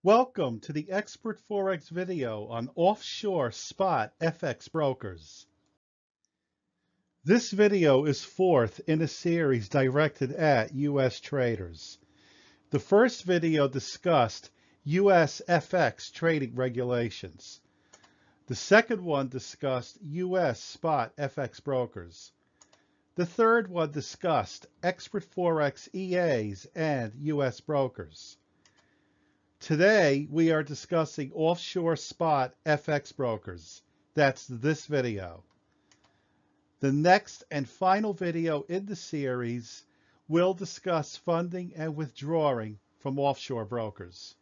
Welcome to the Expert Forex video on offshore spot FX brokers. This video is fourth in a series directed at U.S. traders. The first video discussed U.S. FX trading regulations. The second one discussed U.S. spot FX brokers. The third one discussed Expert Forex EAs and U.S. brokers. Today, we are discussing offshore spot FX brokers. That's this video. The next and final video in the series will discuss funding and withdrawing from offshore brokers.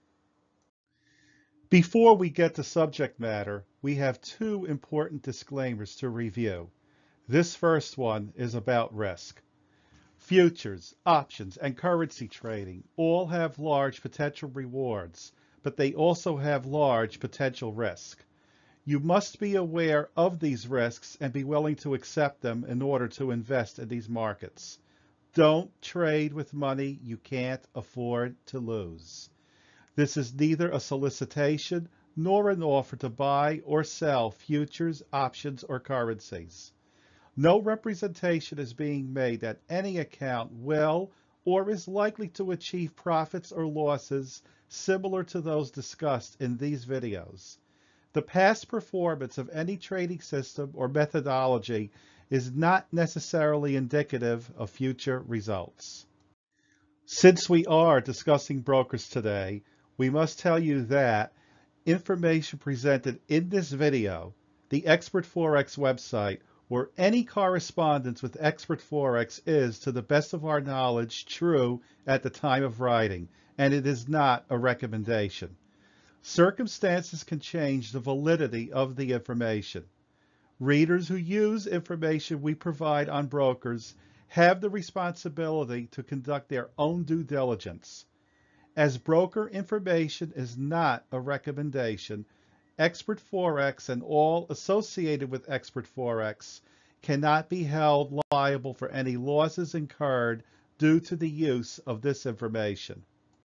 Before we get to subject matter, we have two important disclaimers to review. This first one is about risk. Futures, options, and currency trading all have large potential rewards, but they also have large potential risk. You must be aware of these risks and be willing to accept them in order to invest in these markets. Don't trade with money you can't afford to lose. This is neither a solicitation nor an offer to buy or sell futures, options, or currencies. No representation is being made that any account will or is likely to achieve profits or losses similar to those discussed in these videos. The past performance of any trading system or methodology is not necessarily indicative of future results. Since we are discussing brokers today, we must tell you that information presented in this video, the Expert Forex website, or any correspondence with Expert Forex is, to the best of our knowledge, true at the time of writing, and it is not a recommendation. Circumstances can change the validity of the information. Readers who use information we provide on brokers have the responsibility to conduct their own due diligence. As broker information is not a recommendation, Expert Forex and all associated with Expert Forex cannot be held liable for any losses incurred due to the use of this information.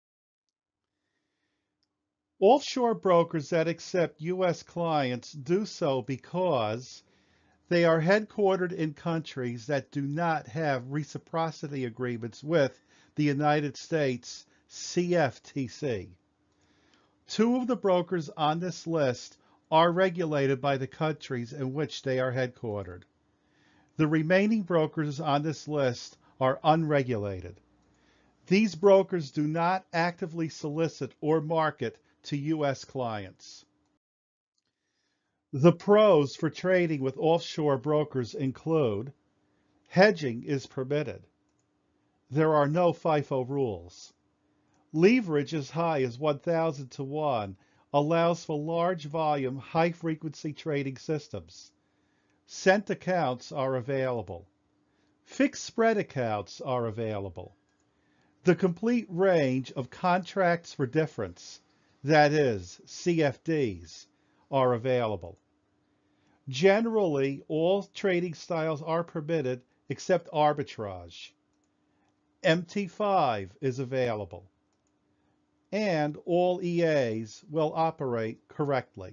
Offshore brokers that accept U.S. clients do so because they are headquartered in countries that do not have reciprocity agreements with the United States CFTC. Two of the brokers on this list are regulated by the countries in which they are headquartered. The remaining brokers on this list are unregulated. These brokers do not actively solicit or market to U.S. clients. The pros for trading with offshore brokers include: hedging is permitted. There are no FIFO rules. Leverage as high as 1,000 to 1 allows for large volume, high frequency trading systems. Cent accounts are available. Fixed spread accounts are available. The complete range of contracts for difference, that is, CFDs, are available. Generally, all trading styles are permitted except arbitrage. MT5 is available. And all EAs will operate correctly.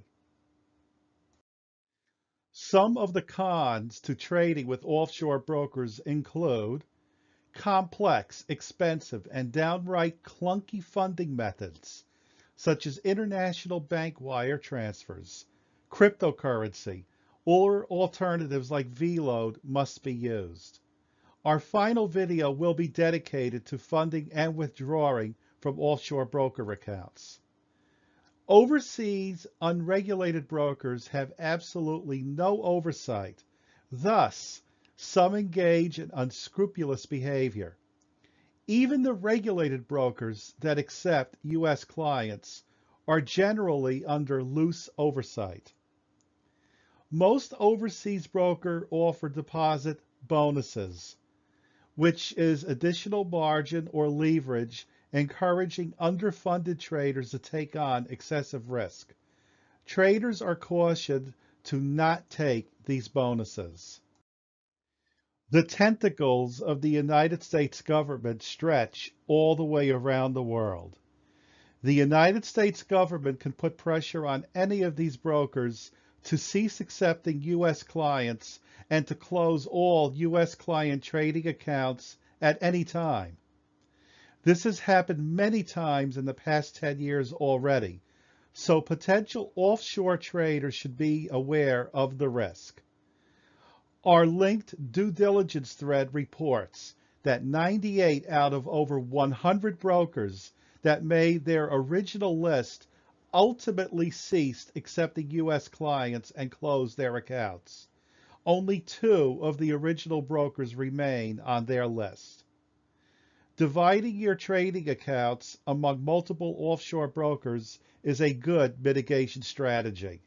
Some of the cons to trading with offshore brokers include complex, expensive, and downright clunky funding methods, such as international bank wire transfers, cryptocurrency, or alternatives like VLOAD must be used. Our final video will be dedicated to funding and withdrawing from offshore broker accounts. Overseas unregulated brokers have absolutely no oversight. Thus, some engage in unscrupulous behavior. Even the regulated brokers that accept U.S. clients are generally under loose oversight. Most overseas brokers offer deposit bonuses, which is additional margin or leverage, encouraging underfunded traders to take on excessive risk. Traders are cautioned to not take these bonuses. The tentacles of the United States government stretch all the way around the world. The United States government can put pressure on any of these brokers to cease accepting U.S. clients and to close all U.S. client trading accounts at any time. This has happened many times in the past 10 years already, so potential offshore traders should be aware of the risk. Our linked due diligence thread reports that 98 out of over 100 brokers that made their original list ultimately ceased accepting U.S. clients and closed their accounts. Only 2 of the original brokers remain on their list. Dividing your trading accounts among multiple offshore brokers is a good mitigation strategy.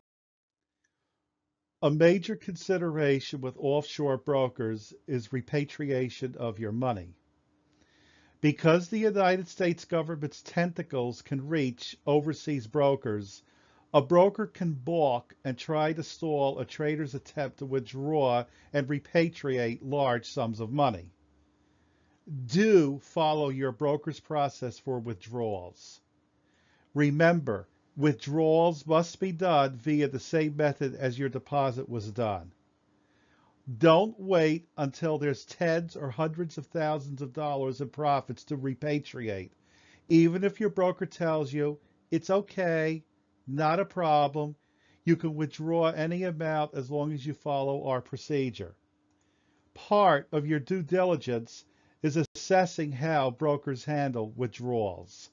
A major consideration with offshore brokers is repatriation of your money. Because the United States government's tentacles can reach overseas brokers, a broker can balk and try to stall a trader's attempt to withdraw and repatriate large sums of money. Do follow your broker's process for withdrawals. Remember, withdrawals must be done via the same method as your deposit was done. Don't wait until there's tens or hundreds of thousands of dollars in profits to repatriate. Even if your broker tells you it's okay, not a problem, you can withdraw any amount as long as you follow our procedure. Part of your due diligence is assessing how brokers handle withdrawals.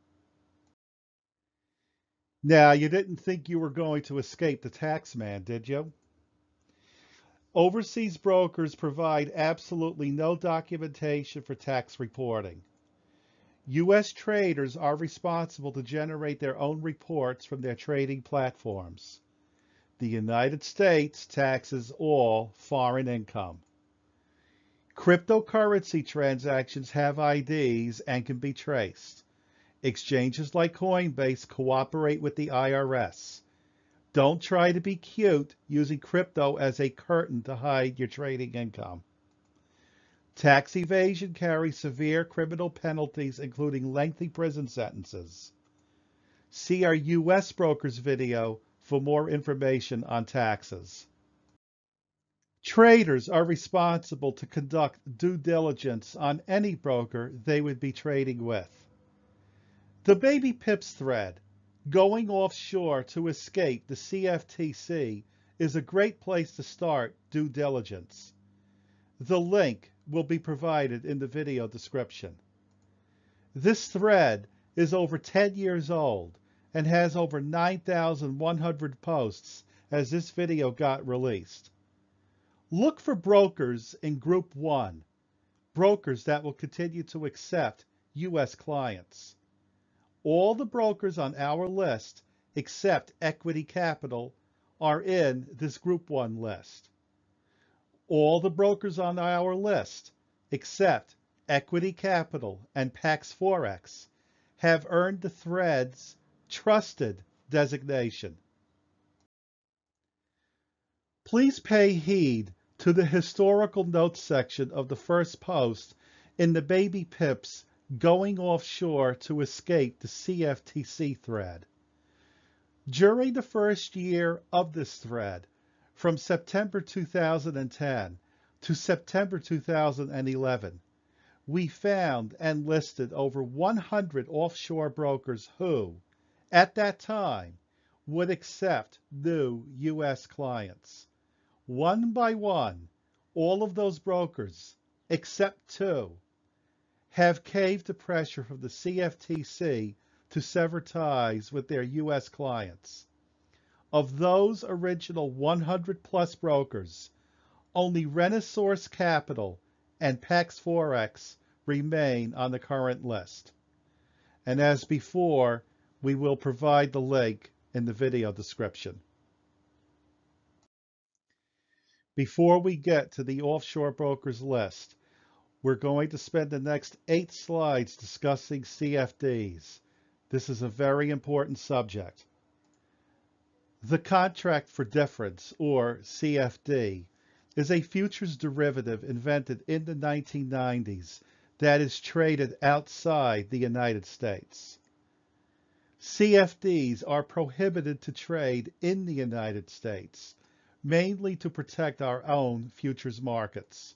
Now, you didn't think you were going to escape the tax man, did you? Overseas brokers provide absolutely no documentation for tax reporting. U.S. traders are responsible to generate their own reports from their trading platforms. The United States taxes all foreign income. Cryptocurrency transactions have IDs and can be traced. Exchanges like Coinbase cooperate with the IRS. Don't try to be cute using crypto as a curtain to hide your trading income. Tax evasion carries severe criminal penalties, including lengthy prison sentences. See our U.S. Brokers video for more information on taxes. Traders are responsible to conduct due diligence on any broker they would be trading with. The Baby Pips thread, going offshore to escape the CFTC, is a great place to start due diligence. The link will be provided in the video description. This thread is over 10 years old and has over 9,100 posts as this video got released. Look for brokers in Group 1, brokers that will continue to accept U.S. clients. All the brokers on our list, except Equity Capital, are in this Group 1 list. All the brokers on our list, except Equity Capital and Pax Forex, have earned the thread's Trusted designation. Please pay heed to the historical notes section of the first post in the Baby Pips going offshore to escape the CFTC thread. During the first year of this thread, from September 2010 to September 2011, we found and listed over 100 offshore brokers who, at that time, would accept new U.S. clients. One by one, all of those brokers, except 2, have caved to pressure from the CFTC to sever ties with their U.S. clients. Of those original 100-plus brokers, only Renaissance Capital and Pax Forex remain on the current list. And as before, we will provide the link in the video description. Before we get to the offshore brokers list, we're going to spend the next 8 slides discussing CFDs. This is a very important subject. The contract for difference, or CFD, is a futures derivative invented in the 1990s that is traded outside the United States. CFDs are prohibited to trade in the United States, mainly to protect our own futures markets.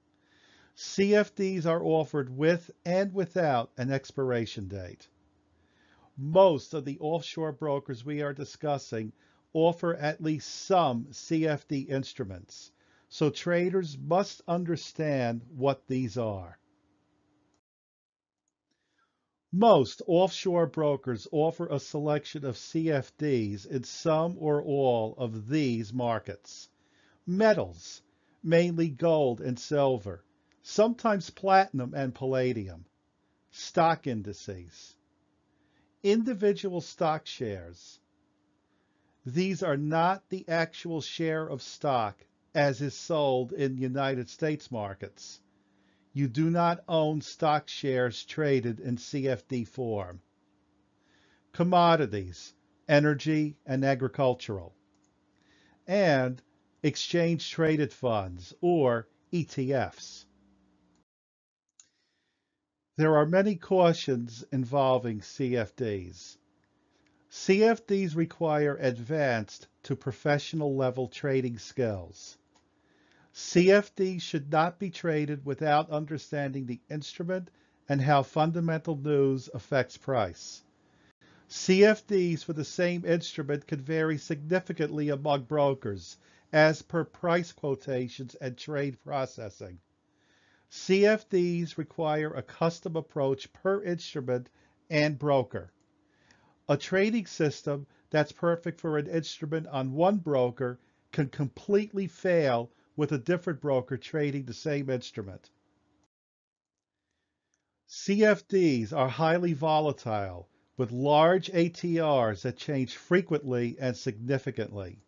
CFDs are offered with and without an expiration date. Most of the offshore brokers we are discussing offer at least some CFD instruments, so traders must understand what these are. Most offshore brokers offer a selection of CFDs in some or all of these markets. Metals, mainly gold and silver, sometimes platinum and palladium. Stock indices. Individual stock shares. These are not the actual share of stock as is sold in the United States markets. You do not own stock shares traded in CFD form. Commodities, energy, and agricultural. And exchange traded funds, or ETFs. There are many cautions involving CFDs. CFDs require advanced to professional level trading skills. CFDs should not be traded without understanding the instrument and how fundamental news affects price. CFDs for the same instrument could vary significantly among brokers as per price quotations and trade processing. CFDs require a custom approach per instrument and broker. A trading system that's perfect for an instrument on one broker can completely fail with a different broker trading the same instrument. CFDs are highly volatile with large ATRs that change frequently and significantly.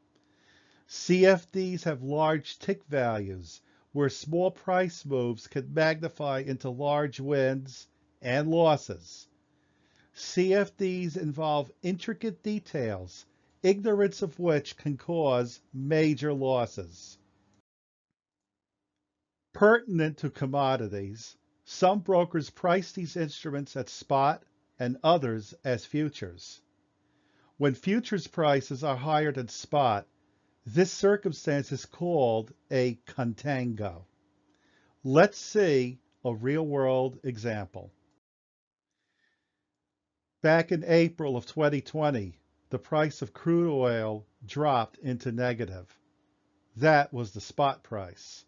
CFDs have large tick values where small price moves can magnify into large wins and losses. CFDs involve intricate details, ignorance of which can cause major losses. Pertinent to commodities, some brokers price these instruments at spot and others as futures. When futures prices are higher than spot, this circumstance is called a contango. Let's see a real-world example. Back in April of 2020, the price of crude oil dropped into negative. That was the spot price.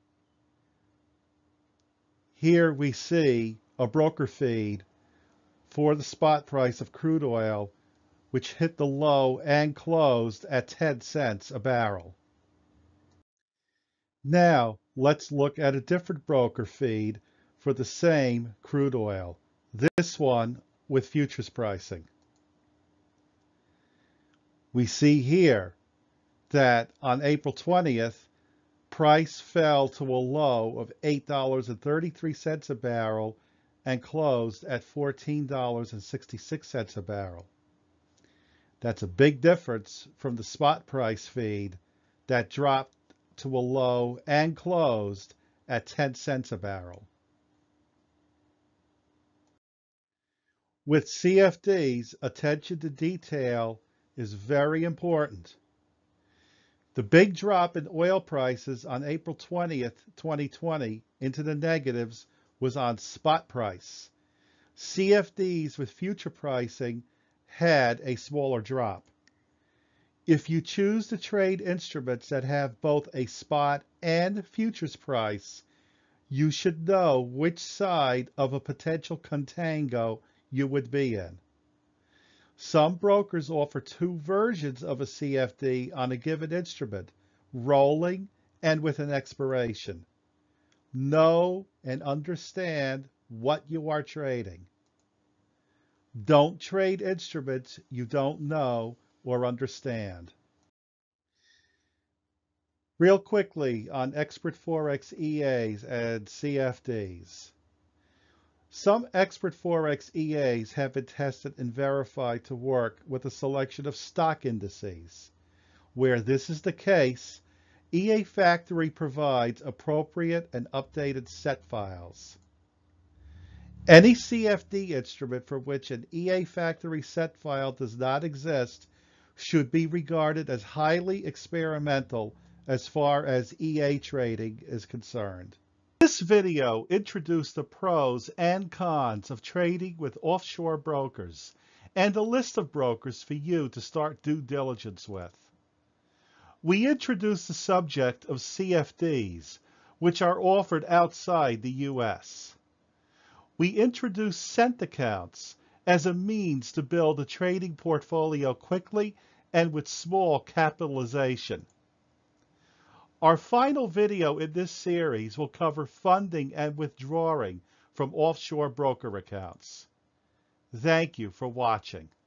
Here we see a broker feed for the spot price of crude oil, which hit the low and closed at 10 cents a barrel. Now, let's look at a different broker feed for the same crude oil, this one with futures pricing. We see here that on April 20th, price fell to a low of $8.33 a barrel and closed at $14.66 a barrel. That's a big difference from the spot price feed that dropped to a low and closed at 10 cents a barrel. With CFDs, attention to detail is very important. The big drop in oil prices on April 20th, 2020 into the negatives was on spot price. CFDs with future pricing had a smaller drop. If you choose to trade instruments that have both a spot and futures price, you should know which side of a potential contango you would be in. Some brokers offer two versions of a CFD on a given instrument, rolling and with an expiration. Know and understand what you are trading. Don't trade instruments you don't know or understand. Real quickly on expert Forex EAs and CFDs. Some expert Forex EAs have been tested and verified to work with a selection of stock indices. Where this is the case, EA Factory provides appropriate and updated set files. Any CFD instrument for which an EA factory set file does not exist should be regarded as highly experimental as far as EA trading is concerned. This video introduced the pros and cons of trading with offshore brokers and a list of brokers for you to start due diligence with. We introduced the subject of CFDs, which are offered outside the U.S. We introduced cent accounts as a means to build a trading portfolio quickly and with small capitalization. Our final video in this series will cover funding and withdrawing from offshore broker accounts. Thank you for watching.